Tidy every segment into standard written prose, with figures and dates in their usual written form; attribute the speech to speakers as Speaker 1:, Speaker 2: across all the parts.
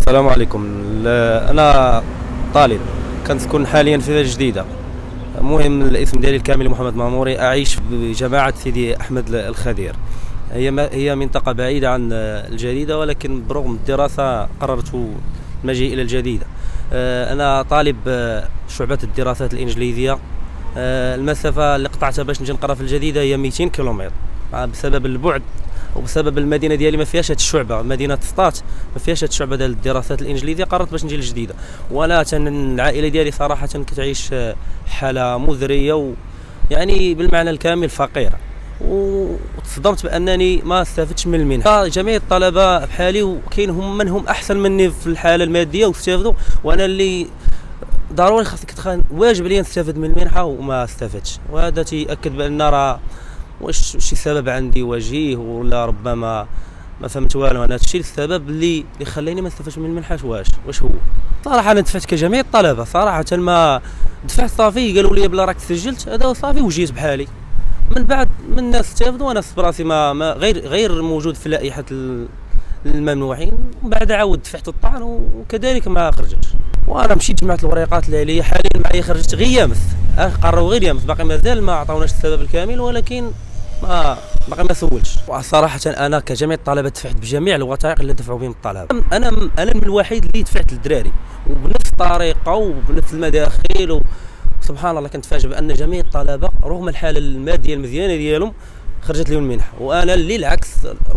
Speaker 1: السلام عليكم. انا طالب كنسكن حاليا في جديده. المهم الاسم ديالي الكامل محمد ماموري، اعيش بجماعه سيدي احمد الخدير. هي منطقه بعيده عن الجديده، ولكن برغم الدراسه قررت المجيء الى الجديده. انا طالب شعبه الدراسات الانجليزيه. المسافه اللي قطعتها باش نجي نقرا في الجديده هي 200 كيلومتر بسبب البعد وبسبب المدينه ديالي ما فيهاش هاد الشعبه، مدينه سطات ما فيهاش هاد الشعبه ديال الدراسات الانجليزيه. قررت باش نجي للجديده، وانا العائله ديالي صراحه كتعيش حاله مزريه يعني بالمعنى الكامل فقيره، وتصدمت بانني ما استفدتش من المنحه. جميع الطلبه بحالي وكاين من هم احسن مني في الحاله الماديه واستفدوا، وانا اللي ضروري واجب عليا نستافد من المنحه وما استفدتش. وهذا تيأكد بان راه واش شي سبب عندي وجيه، ولا ربما ما فهمت والو. انا هادشي السبب اللي خلاني ما استفدتش من المنحه. واش هو صراحه انا دفعت كجميع الطلبه، صراحه ما دفعت صافي، قالوا لي بلا راك سجلت هذا صافي وجيت بحالي. من بعد من الناس استافدوا وانا براسي ما غير موجود في لائحه الممنوعين. ومن بعد عاود دفعت الطعن وكذلك ما خرجتش. وانا مشيت جمعت الوريقات اللي عليا حاليا معايا، خرجت غير يامس. قرروا غير يامس، باقي مازال ما عطاوناش السبب الكامل، ولكن باقي ما سولتش. وصراحه انا كجميع الطلبه دفعت بجميع الوثائق اللي دفعوا بهم الطلبه. انا من الوحيد اللي دفعت للدراري وبنفس الطريقه وبنفس المداخيل سبحان الله. كنتفاجئ بان جميع الطلبه رغم الحاله الماديه المزيانه ديالهم خرجت لهم المنحه، وانا اللي العكس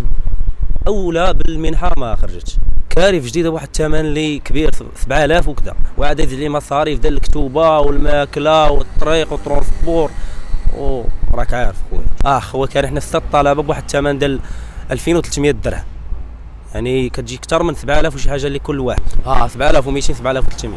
Speaker 1: اولى بالمنحه ما خرجتش. كاري في جديده بواحد الثمن اللي كبير 7000 وكذا، وعاد يزيد لي مصاريف ديال الكتوبه والماكله والطريق والترونسبور وراك عارف خويا. هو كان حنا 6 طلبه بواحد الثمن ديال 2300 درهم، يعني كتجي اكثر من 7000 وشي حاجه لكل واحد. 7200 7300.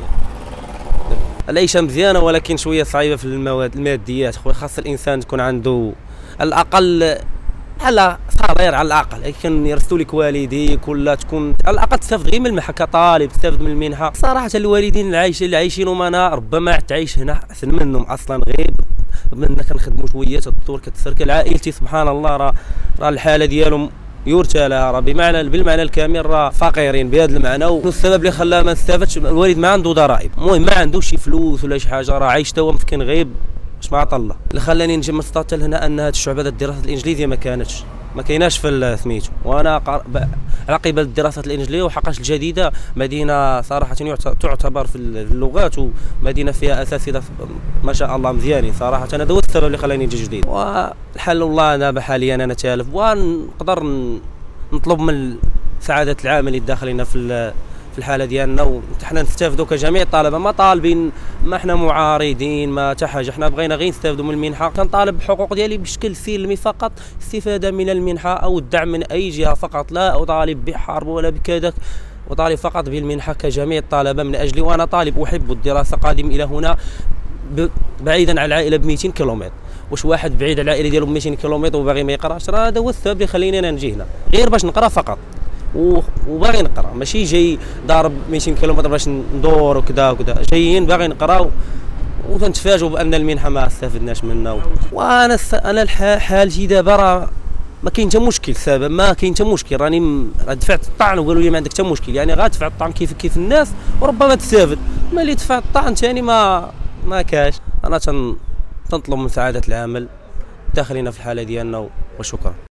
Speaker 1: العيشه مزيانه، ولكن شويه صعيبه في الماديات خويا. خاص الانسان تكون عنده على الاقل على صغير، على الاقل كان يرسلوا لك والديك، ولا تكون على الاقل تستافد غير من المنحه كطالب، تستافد من المنحه. صراحه الوالدين اللي عايشينهم انا ربما تعيش هنا احسن منهم اصلا، غير منا كنخدموا شويه الدور كتسركل. عائلتي سبحان الله راه الحاله ديالهم يرثى لها، راه بالمعنى الكامل راه فقيرين بهذا المعنى. والسبب اللي خلاه ما استفادش الوالد ما عنده ضرائب، المهم ما عندوش شي فلوس ولا شي حاجه، راه عايش تا هو مسكين غيب باش ما عطا الله. اللي خلاني نجي من سطات لهنا ان هذه الشعبه ديال الدراسات الانجليزيه ما كايناش في سميتو. وانا على قبل الدراسات الانجليزيه وحقاش الجديده مدينه صراحه تعتبر في اللغات، ومدينه فيها اساتذه ما شاء الله مزيانين صراحه. هذا هو السبب اللي خلاني نجي جديد. والحل الله انا حاليا انا تالف، ونقدر نطلب من سعاده العاملين الداخلين في الحاله ديالنا، وحنا نستافدوا كجميع الطلبه. ما طالبين، ما حنا معارضين ما حتى حاجه، حنا بغينا غير نستافدوا من المنحه. كنطالب بحقوق ديالي بشكل سلمي فقط، استفاده من المنحه او الدعم من اي جهه فقط، لا اطالب بحرب ولا بكذا، وطالب فقط بالمنحه كجميع الطلبه من اجلي. وانا طالب احب الدراسه، قادم الى هنا بعيدا عن العائله ب 200 كيلومتر. واش واحد بعيد على العائله ديالو ب 200 كيلومتر وباغي ما يقراش؟ راه هذا هو السبب اللي خليني انا نجي هنا، غير باش نقرا فقط. وباغي نقرا، ماشي جاي ضارب 200 كيلومتر باش ندور وكذا جايين باغي نقرا وتنتفاجئوا بان المنحه ما استفدناش منها. وانا حالتي دابا راه ما كاين حتى مشكل. السبب ما كاين حتى مشكل، راني دفعت الطعن وقالوا لي ما عندك حتى مشكل، يعني غادفع الطعن كيف الناس وربما تستافد. ما اللي دفع الطعن ثاني ما كاش. انا تنطلب من سعاده العامل داخلين في الحاله ديالنا، وشكرا.